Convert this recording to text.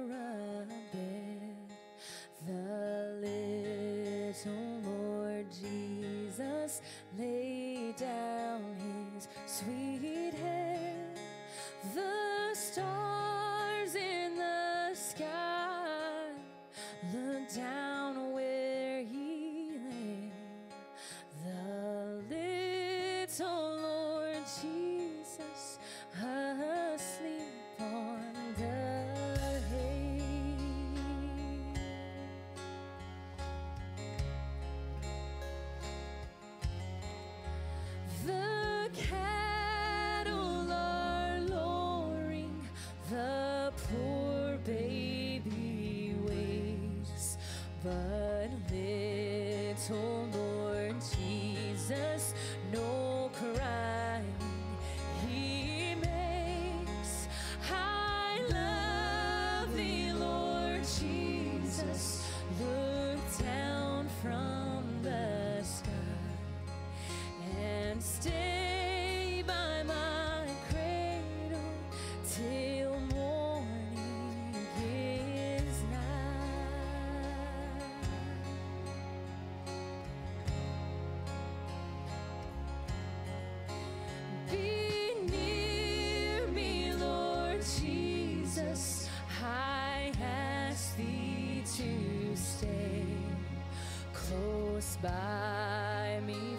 for a bed. The little Lord Jesus laid down his sweet head. The stars in the sky looked down where he lay. The little Lord Jesus asleep on the hay. The cattle are lowing, the poor baby waits, but little Lord Jesus, no crying he makes. I love thee, Lord Jesus, look down from the sky and stay by my cradle till morning is nigh. Be near me, Lord Jesus, I ask thee to stay close by me.